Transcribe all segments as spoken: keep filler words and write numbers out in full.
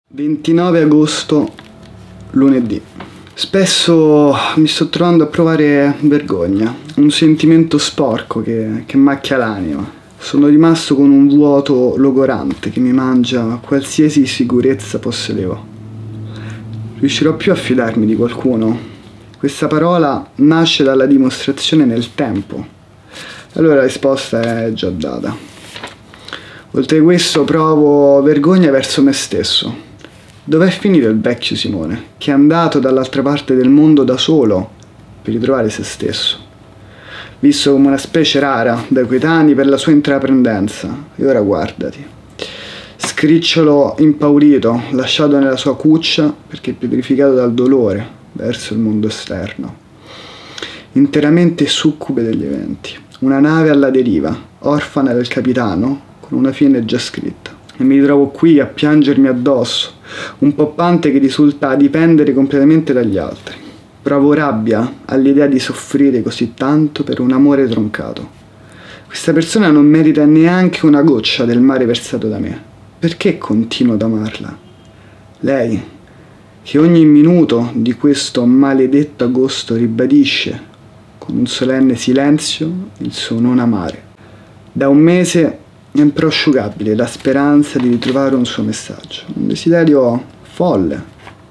ventinove agosto, lunedì. Spesso mi sto trovando a provare vergogna, un sentimento sporco che, che macchia l'anima. Sono rimasto con un vuoto logorante che mi mangia qualsiasi sicurezza possedevo. Riuscirò più a fidarmi di qualcuno? Questa parola nasce dalla dimostrazione nel tempo. Allora la risposta è già data. Oltre a questo provo vergogna verso me stesso. Dov'è finito il vecchio Simone, che è andato dall'altra parte del mondo da solo per ritrovare se stesso? Visto come una specie rara dai coetanei per la sua intraprendenza, e ora guardati. Scricciolo impaurito, lasciato nella sua cuccia perché pietrificato dal dolore verso il mondo esterno. Interamente succube degli eventi. Una nave alla deriva, orfana del capitano, con una fine già scritta. E mi ritrovo qui a piangermi addosso, un poppante che risulta dipendere completamente dagli altri. Provo rabbia all'idea di soffrire così tanto per un amore troncato. Questa persona non merita neanche una goccia del mare versato da me. Perché continuo ad amarla? Lei, che ogni minuto di questo maledetto agosto ribadisce con un solenne silenzio il suo non amare. Da un mese è improsciugabile la speranza di ritrovare un suo messaggio, un desiderio folle,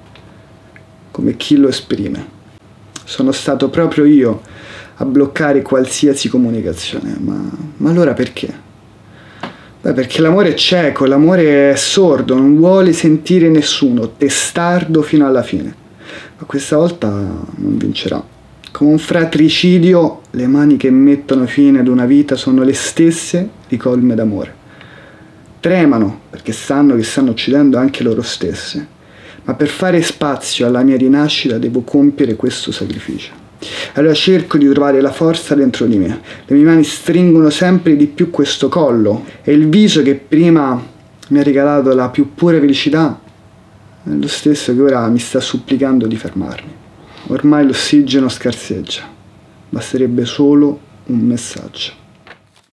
come chi lo esprime. Sono stato proprio io a bloccare qualsiasi comunicazione, ma, ma allora perché? Beh, perché l'amore è cieco, l'amore è sordo, non vuole sentire nessuno, testardo fino alla fine. Ma questa volta non vincerà. Come un fratricidio, le mani che mettono fine ad una vita sono le stesse ricolme d'amore. Tremano perché sanno che stanno uccidendo anche loro stesse, ma per fare spazio alla mia rinascita devo compiere questo sacrificio. Allora cerco di trovare la forza dentro di me. Le mie mani stringono sempre di più questo collo e il viso che prima mi ha regalato la più pura felicità è lo stesso che ora mi sta supplicando di fermarmi. Ormai l'ossigeno scarseggia, basterebbe solo un messaggio.